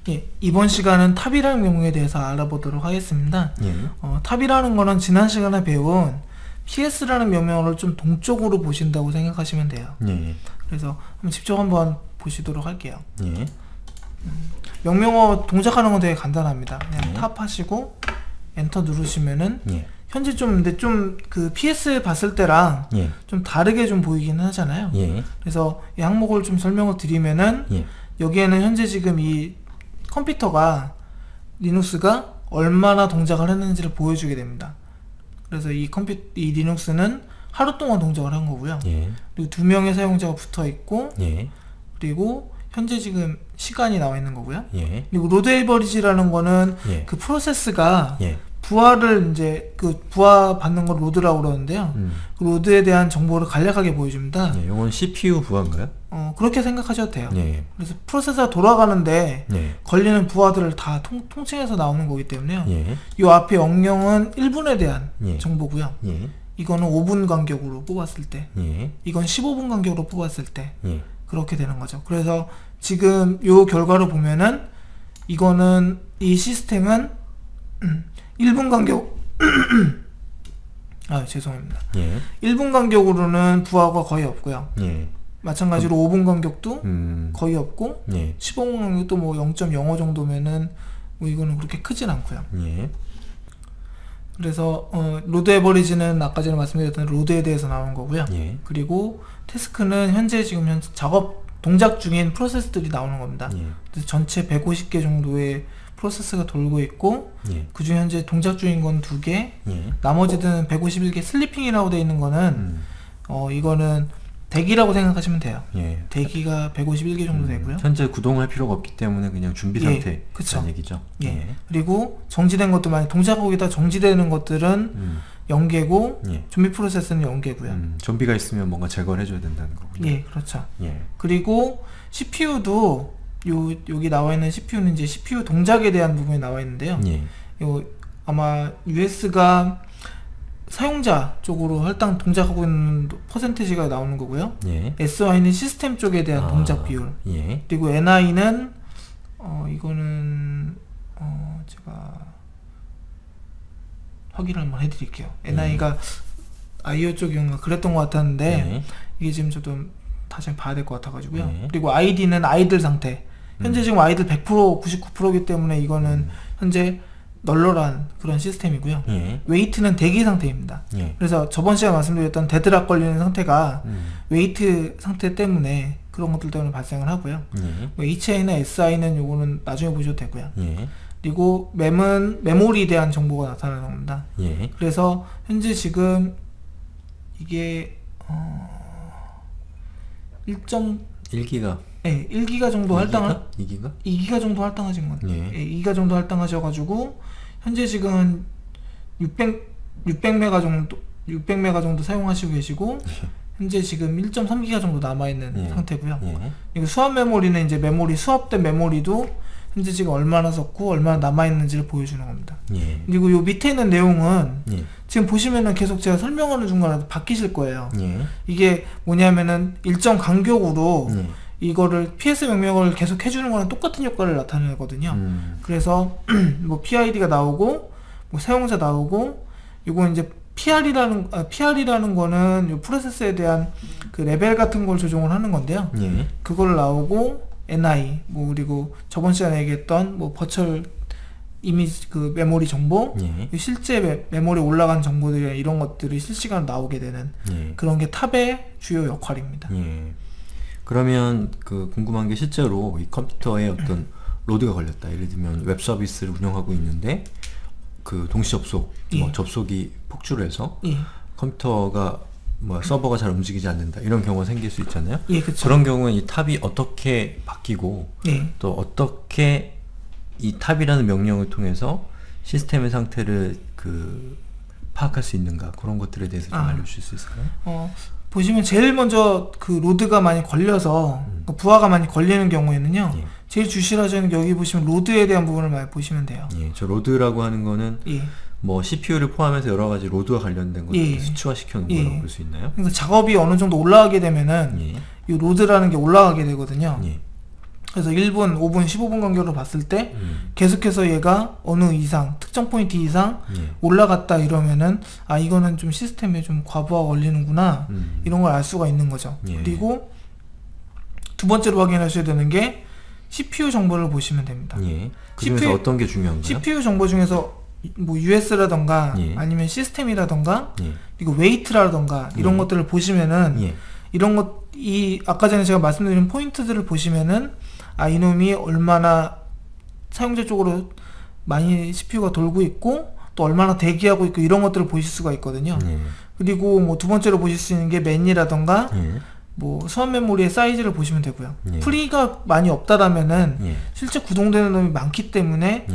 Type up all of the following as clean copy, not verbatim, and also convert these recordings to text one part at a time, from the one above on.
예, 이번 시간은 탑이라는 명령에 대해서 알아보도록 하겠습니다. 예. 탑이라는 거는 지난 시간에 배운 PS라는 명령어를 좀 동적으로 보신다고 생각하시면 돼요. 예. 그래서 직접 한번 보시도록 할게요. 예. 명령어 동작하는 건 되게 간단합니다. 그냥 예. 탑 하시고 엔터 누르시면은 예. 현재 근데 좀 그 PS 봤을 때랑 예. 좀 다르게 좀 보이긴 하잖아요. 예. 그래서 이 항목을 좀 설명을 드리면은 예. 여기에는 현재 지금 이 컴퓨터가 리눅스가 얼마나 동작을 했는지를 보여주게 됩니다. 그래서 이 리눅스는 하루 동안 동작을 한 거고요. 예. 그리고 2명의 사용자가 붙어 있고, 예. 그리고 현재 지금 시간이 나와 있는 거고요. 예. 그리고 로드 에버리지라는 거는 예. 그 프로세스가 예. 부하를 이제 그 부하 받는 걸 로드라고 그러는데요. 그 로드에 대한 정보를 간략하게 보여줍니다. 예. 이건 CPU 부하인가요? 그렇게 생각하셔도 돼요. 예. 그래서 프로세서가 돌아가는데 예. 걸리는 부하들을 다 통칭해서 나오는 거기 때문에요. 예. 이 앞에 영영은 1분에 대한 예. 정보고요. 예. 이거는 5분 간격으로 뽑았을 때, 예. 이건 15분 간격으로 뽑았을 때 예. 그렇게 되는 거죠. 그래서 지금 요 결과를 보면은 이거는 이 시스템은 1분 간격 죄송합니다. 예. 1분 간격으로는 부하가 거의 없고요. 예. 마찬가지로 5분 간격도 거의 없고, 예. 15분 간격도 뭐 0.05 정도면은 뭐 이거는 그렇게 크진 않고요. 예. 그래서 로드 에버리지는 아까 전에 말씀드렸던 로드에 대해서 나오는 거고요. 예. 그리고 태스크는 현재 작업 동작 중인 프로세스들이 나오는 겁니다. 예. 그래서 전체 150개 정도의 프로세스가 돌고 있고, 예. 그중 현재 동작 중인 건 2개, 예. 나머지는 151개 슬리핑이라고 되어 있는 거는 이거는 대기라고 생각하시면 돼요. 예. 대기가 151개 정도 되고요. 현재 구동할 필요가 없기 때문에 그냥 준비 상태라는 그쵸. 얘기죠. 예. 예. 그리고 정지된 것도 많이 동작하고 있다 정지되는 것들은 0개고 예. 좀비 프로세스는 0개고요. 좀비가 있으면 뭔가 제거를 해줘야 된다는 거군요. 예, 그렇죠. 예. 그리고 CPU도 여기 나와 있는 CPU는 이제 CPU 동작에 대한 부분이 나와 있는데요. 예. 아마 US가 사용자 쪽으로 동작하고 있는 퍼센티지가 나오는 거고요. 예. SY는 시스템 쪽에 대한 동작 비율. 예. 그리고 NI는 이거는 제가 확인을 한번 해드릴게요. NI가 IO 쪽이었나 그랬던 것 같았는데 예. 이게 지금 저도 다시 한번 봐야 될 것 같아가지고요. 예. 그리고 ID는 아이들 상태. 현재 지금 아이들 100%, 99%이기 때문에 이거는 현재 널널한 그런 시스템이고요. 예. 웨이트는 대기 상태입니다. 예. 그래서 저번 시간에 말씀드렸던 데드락 걸리는 상태가 웨이트 상태 때문에 그런 것들 때문에 발생을 하고요. 예. HI나 SI는 요거는 나중에 보셔도 되고요. 예. 그리고 램은 메모리에 대한 정보가 나타나는 겁니다. 예. 그래서 현재 지금 이게 1기가 1기가 정도 2기가? 2기가 정도 할당하신 건 예. 2기가 정도 할당하셔가지고 현재 지금 600메가 정도 사용하시고 계시고 현재 지금 1.3기가 정도 남아있는 상태고요. 이거 수압 메모리는 이제 수압된 메모리도 현재 지금 얼마나 썼고 얼마나 남아있는지를 보여주는 겁니다. 예. 그리고 요 밑에 있는 내용은 예. 지금 보시면은 계속 제가 설명하는 중간에 바뀌실 거예요. 예. 이게 뭐냐면은 일정 간격으로 예. 이거를 PS 명령을 계속 해주는 거랑 똑같은 효과를 나타내거든요. 그래서 뭐 PID가 나오고 뭐 사용자 나오고 이거 이제 PR이라는 거는 요 프로세스에 대한 그 레벨 같은 걸 조정을 하는 건데요. 예. 그걸 나오고 NI 그리고 저번 시간에 얘기했던 버추얼 이미지 메모리 정보, 예. 실제 메모리 올라간 정보들이 이런 것들이 실시간으로 나오게 되는 그런 게 탑의 주요 역할입니다. 예. 그러면 궁금한 게 실제로 이 컴퓨터에 어떤 로드가 걸렸다. 예를 들면 웹 서비스를 운영하고 있는데 동시 접속, 접속이 폭주를 해서 컴퓨터가 서버가 잘 움직이지 않는다. 이런 경우가 생길 수 있잖아요. 예, 그쵸. 그런 경우는 이 탑이 어떻게 바뀌고 또 어떻게 이 탑이라는 명령을 통해서 시스템의 상태를 파악할 수 있는가, 그런 것들에 대해서 좀 알려주실 수 있을까요? 보시면 제일 먼저 로드가 많이 걸려서 부하가 많이 걸리는 경우에는요, 제일 주시하시는 게 여기 보시면 로드에 대한 부분을 많이 보시면 돼요. 예, 저 로드라고 하는 거는 CPU를 포함해서 여러 가지 로드와 관련된 것들을 수치화시켜 놓은 거라고 볼 수 있나요? 그러니까 작업이 어느 정도 올라가게 되면은 이 로드라는 게 올라가게 되거든요. 그래서 1분, 5분, 15분 간격으로 봤을 때 계속해서 얘가 어느 이상, 특정 포인트 이상 올라갔다 이러면은 아 이거는 좀 시스템에 좀 과부하가 걸리는구나 이런 걸 알 수가 있는 거죠. 그리고 두 번째로 확인하셔야 되는 게 CPU 정보를 보시면 됩니다. 그 중에서 어떤 게 중요한가요? CPU 정보 중에서 뭐 US라던가 아니면 시스템이라던가 그리고 웨이트라던가 이런 것들을 보시면은 이런 것, 아까 전에 제가 말씀드린 포인트들을 보시면은 아 이놈이 얼마나 사용자 쪽으로 많이 CPU가 돌고 있고 또 얼마나 대기하고 있고 이런 것들을 보실 수가 있거든요. 그리고 뭐 두 번째로 보실 수 있는 게 맨이라던가 뭐 수압 메모리의 사이즈를 보시면 되고요. 프리가 많이 없다라면은 실제 구동되는 놈이 많기 때문에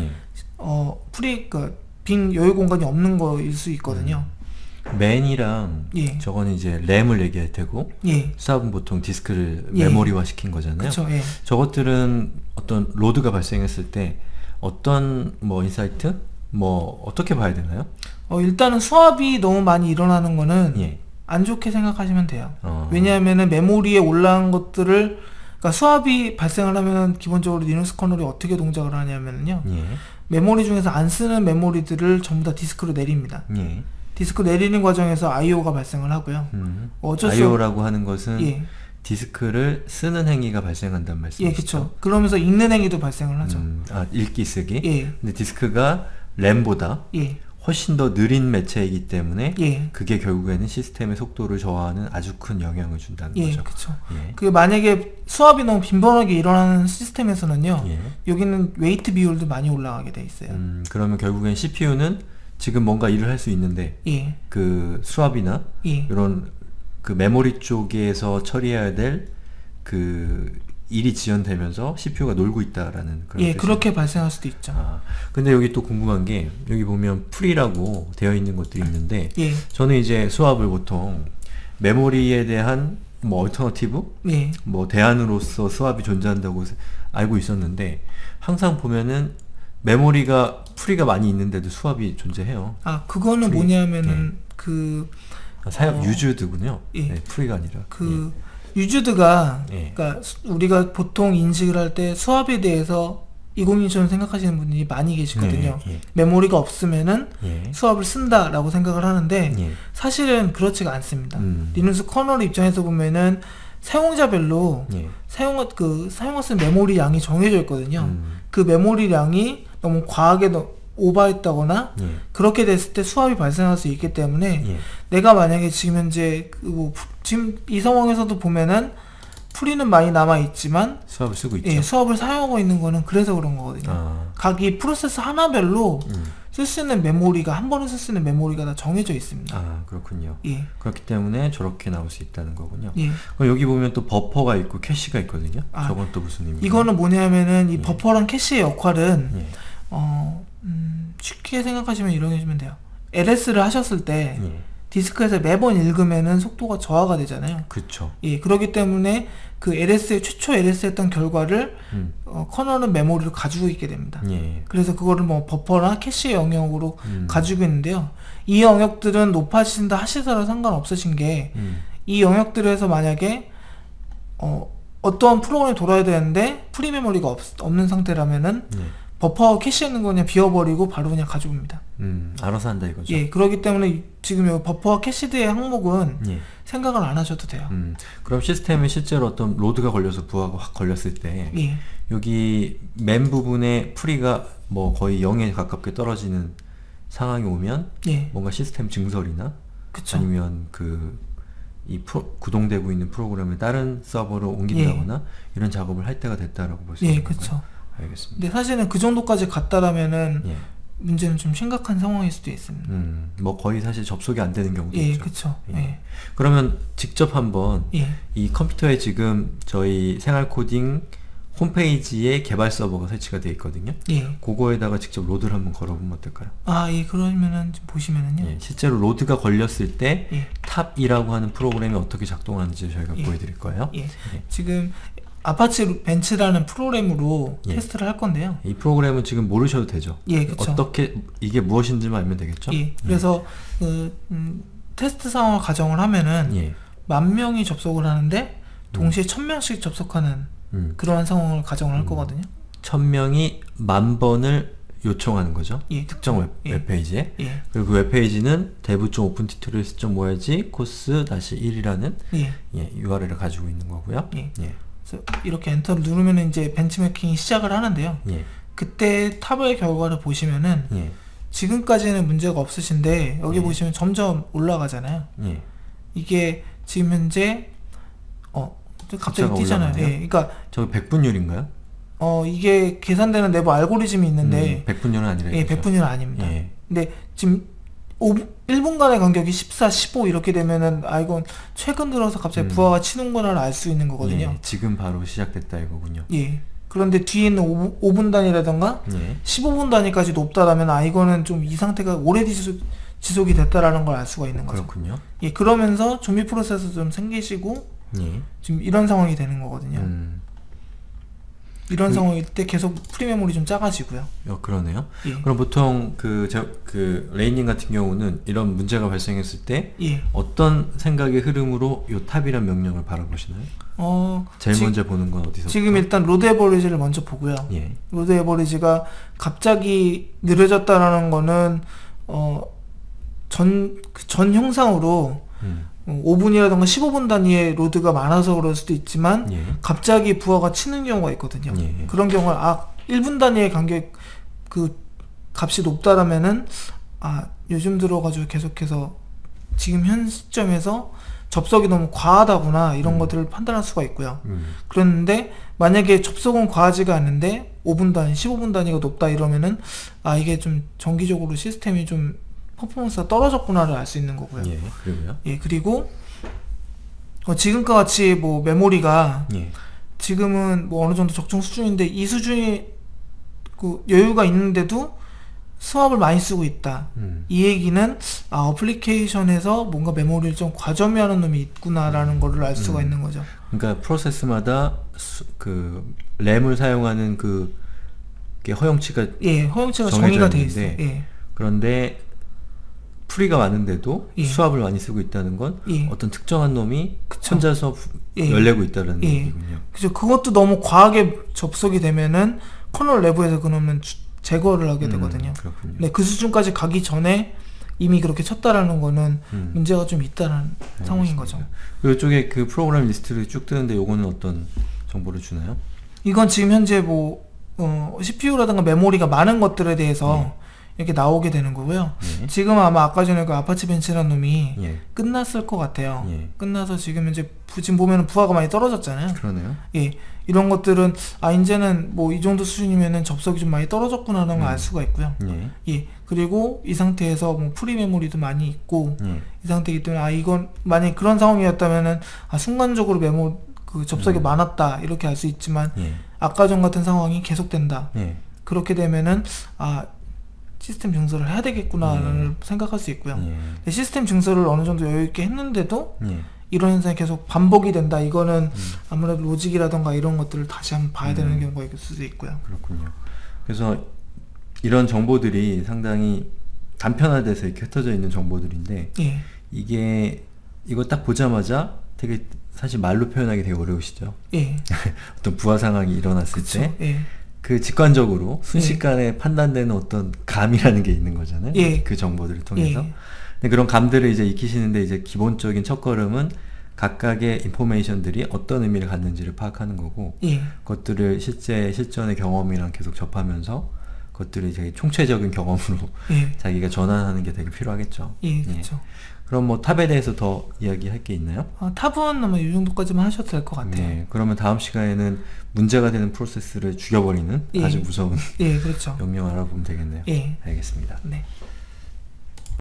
빈 여유 공간이 없는 거일 수 있거든요. 맨이랑 저거는 이제 램을 얘기할 테고 수압은 보통 디스크를 메모리화 시킨 거잖아요. 그쵸, 저것들은 어떤 로드가 발생했을 때 어떤 뭐 인사이트? 뭐 어떻게 봐야 되나요? 일단은 수압이 너무 많이 일어나는 거는 안 좋게 생각하시면 돼요. 왜냐하면은 메모리에 올라간 것들을 그러니까 수압이 발생을 하면 기본적으로 리눅스 커널이 어떻게 동작을 하냐면요. 메모리 중에서 안 쓰는 메모리들을 전부 다 디스크로 내립니다. 디스크 내리는 과정에서 IO가 발생을 하고요. IO라고 하는 것은 디스크를 쓰는 행위가 발생한다는 말씀이시죠? 그렇죠. 그러면서 읽는 행위도 발생을 하죠. 읽기 쓰기. 근데 디스크가 램보다 훨씬 더 느린 매체이기 때문에 그게 결국에는 시스템의 속도를 저하하는 아주 큰 영향을 준다는 거죠. 그렇죠. 그 만약에 수압이 너무 빈번하게 일어나는 시스템에서는요, 여기는 웨이트 비율도 많이 올라가게 돼 있어요. 그러면 결국엔 CPU는 지금 뭔가 일을 할 수 있는데 그 수압이나 이런 그 메모리 쪽에서 처리해야 될 그 일이 지연되면서 CPU가 놀고 있다라는 그런 뜻이죠. 그렇게 발생할 수도 있죠. 근데 여기 또 궁금한 게 여기 보면 프리라고 되어 있는 것들이 있는데 저는 이제 수압을 보통 메모리에 대한 뭐 얼터너티브 뭐 대안으로서 수압이 존재한다고 알고 있었는데 항상 보면은 메모리가 프리가 많이 있는데도 수압이 존재해요. 그거는 프리. 뭐냐면은 유즈드군요. 프리가 아니라 유즈드가 그러니까 우리가 보통 인식을 할 때 수압에 대해서 2020처럼 생각하시는 분들이 많이 계시거든요. 메모리가 없으면은 수압을 쓴다라고 생각을 하는데 사실은 그렇지가 않습니다. 리눅스 커널 입장에서 보면은 사용자별로 사용할 수 있는 메모리 양이 정해져 있거든요. 그 메모리 양이 너무 과하게 오버했다거나 그렇게 됐을 때 수압이 발생할 수 있기 때문에 내가 만약에 지금 현재 지금 이 상황에서도 보면은 프리는 많이 남아 있지만 수압을 쓰고 있죠. 수압을 사용하고 있는 거는 그래서 그런 거거든요. 각 이 프로세스 하나별로 쓸 수 있는 메모리가 한 번에 쓸 수 있는 메모리가 다 정해져 있습니다. 그렇군요. 그렇기 때문에 저렇게 나올 수 있다는 거군요. 그럼 여기 보면 또 버퍼가 있고 캐시가 있거든요. 저건 또 무슨 의미인가요? 이거는 뭐냐면은 이 버퍼랑 캐시의 역할은 쉽게 생각하시면 이렇게 해주면 돼요. LS를 하셨을 때 디스크에서 매번 읽으면은 속도가 저하가 되잖아요. 그렇죠. 그렇기 때문에 그 최초 LS 했던 결과를 커널은 메모리로 가지고 있게 됩니다. 그래서 그거를 뭐 버퍼나 캐시의 영역으로 가지고 있는데요. 이 영역들은 높아지신다 하시더라도 상관없으신 게 이 영역들에서 만약에 어떠한 프로그램이 돌아야 되는데 프리 메모리가 없는 상태라면은 버퍼 캐시하는 거 그냥 비워버리고 바로 그냥 가져옵니다. 알아서 한다 이거죠. 그렇기 때문에 지금 이 버퍼와 캐시드의 항목은 생각을 안 하셔도 돼요. 그럼 시스템에 실제로 어떤 로드가 걸려서 부하가 확 걸렸을 때 여기 맨 부분에 프리가 뭐 거의 0에 가깝게 떨어지는 상황이 오면 뭔가 시스템 증설이나 아니면 구동되고 있는 프로그램을 다른 서버로 옮긴다거나 이런 작업을 할 때가 됐다라고 볼 수 있는 건가요? 알겠습니다. 근데 사실은 그 정도까지 갔다라면은 문제는 좀 심각한 상황일 수도 있습니다. 뭐 거의 사실 접속이 안 되는 경우도 있죠. 그쵸. 그러면 직접 한번 이 컴퓨터에 지금 저희 생활코딩 홈페이지에 개발 서버가 설치가 되어 있거든요. 그거에다가 직접 로드를 한번 걸어보면 어떨까요? 그러면은 좀 보시면은요. 실제로 로드가 걸렸을 때 탑이라고 하는 프로그램이 어떻게 작동하는지 저희가 보여드릴 거예요. 지금 아파치 벤치라는 프로그램으로 테스트를 할 건데요. 이 프로그램은 지금 모르셔도 되죠. 그쵸. 어떻게 이게 무엇인지만 알면 되겠죠. 그래서 테스트 상황을 가정을 하면은 10,000명이 접속을 하는데 동시에 1,000명씩 접속하는 그러한 상황을 가정을 할 거거든요. 1000명이 10,000번을 요청하는 거죠. 예. 특정 웹페이지에. 예. 그리고 그 웹페이지는 dev.opentutorials.org course-1이라는 예. URL을 가지고 있는 거고요. 예. 그래서 이렇게 엔터를 누르면 이제 벤치마킹이 시작을 하는데요. 예. 그때 탑의 결과를 보시면은 예. 지금까지는 문제가 없으신데 여기 예. 보시면 점점 올라가잖아요. 예. 이게 지금 현재 갑자기 뛰잖아요. 예. 그러니까 저기 100분율인가요? 이게 계산되는 내부 알고리즘이 있는데 100분율은 아니라 예, 100분율은 아닙니다. 예. 근데 지금 1분간의 간격이 14, 15 이렇게 되면은 이건 최근 들어서 갑자기 부하가 치는구나를 알 수 있는 거거든요. 예, 지금 바로 시작됐다 이거군요. 예. 그런데 뒤에 있는 5분 단위라던가 15분 단위까지 높다라면 이거는 좀 이 상태가 오래 지속이 됐다라는 걸 알 수가 있는 거죠. 그렇군요. 예, 그러면서 좀비 프로세스 좀 생기시고 지금 이런 상황이 되는 거거든요. 이런 상황일 때 계속 프리메모리 좀 작아지고요. 그러네요. 예. 그럼 보통 레이님 같은 경우는 이런 문제가 발생했을 때 어떤 생각의 흐름으로 요 탑이란 명령을 바라보시나요? 제일 먼저 보는 건 어디서? 지금 일단 로드 에버리지를 먼저 보고요. 예. 로드 에버리지가 갑자기 느려졌다라는 거는 전 형상으로 5분이라던가 15분 단위의 로드가 많아서 그럴 수도 있지만 갑자기 부하가 치는 경우가 있거든요. 그런 경우는 1분 단위의 간격 그 값이 높다라면은 요즘 들어가지고 계속해서 지금 현 시점에서 접속이 너무 과하다구나 이런 것들을 판단할 수가 있고요. 그런데 만약에 접속은 과하지가 않는데 5분 단위, 15분 단위가 높다 이러면은 이게 좀 정기적으로 시스템이 좀 퍼포먼스가 떨어졌구나를 알 수 있는 거고요. 예, 그리고요. 예, 그리고 지금과 같이 뭐 메모리가 지금은 뭐 어느 정도 적정 수준인데 이 수준이 여유가 있는데도 스왑을 많이 쓰고 있다. 이 얘기는 어플리케이션에서 뭔가 메모리를 좀 과점이하는 놈이 있구나라는 거를 알 수가 있는 거죠. 그러니까 프로세스마다 그 램을 사용하는 게 허용치가 정의가 돼 있어요. 그런데 프리가 많은데도 수압을 많이 쓰고 있다는 건 어떤 특정한 놈이 혼자서 열내고 있다는 얘기군요. 그죠. 그것도 너무 과하게 접속이 되면은 커널 내부에서 그러면 제거를 하게 되거든요. 그렇군요. 네, 그 수준까지 가기 전에 이미 그렇게 쳤다라는 거는 문제가 좀 있다는 상황인 거죠. 이쪽에 그 프로그램 리스트를 쭉 뜨는데 요거는 어떤 정보를 주나요? 이건 지금 현재 뭐 CPU라든가 메모리가 많은 것들에 대해서 이렇게 나오게 되는 거고요. 지금 아마 아까 전에 그 아파치 벤치라는 놈이 끝났을 것 같아요. 끝나서 지금 현재 지금 보면은 부하가 많이 떨어졌잖아요. 그러네요. 예, 이런 것들은 이제는 뭐 이 정도 수준이면은 접속이 좀 많이 떨어졌구나라는 걸 알 수가 있고요. 예, 그리고 이 상태에서 뭐 프리 메모리도 많이 있고 이 상태이기 때문에 이건 만약 그런 상황이었다면은 순간적으로 접속이 많았다 이렇게 알 수 있지만 아까 전 같은 상황이 계속된다. 그렇게 되면은 시스템 증설을 해야 되겠구나를 생각할 수 있고요. 시스템 증설을 어느 정도 여유있게 했는데도 이런 현상이 계속 반복이 된다. 이거는 아무래도 로직이라던가 이런 것들을 다시 한번 봐야 되는 경우가 있을 수도 있고요. 그렇군요. 그래서 이런 정보들이 상당히 단편화돼서 이렇게 흩어져 있는 정보들인데 이거 딱 보자마자 되게 사실 말로 표현하기 되게 어려우시죠? 어떤 부하 상황이 일어났을 때 그 직관적으로 순식간에 판단되는 어떤 감이라는 게 있는 거잖아요. 그 정보들을 통해서. 근데 그런 감들을 이제 익히시는데 이제 기본적인 첫걸음은 각각의 인포메이션들이 어떤 의미를 갖는지를 파악하는 거고 그것들을 실전의 경험이랑 계속 접하면서 그것들을 되게 총체적인 경험으로 자기가 전환하는 게 되게 필요하겠죠. 그렇죠. 그럼 뭐 탑에 대해서 더 이야기할 게 있나요? 탑은 아마 이 정도까지만 하셔도 될 것 같아요. 그러면 다음 시간에는 문제가 되는 프로세스를 죽여버리는 아주 무서운 그렇죠. 명령 알아보면 되겠네요. 알겠습니다. 네.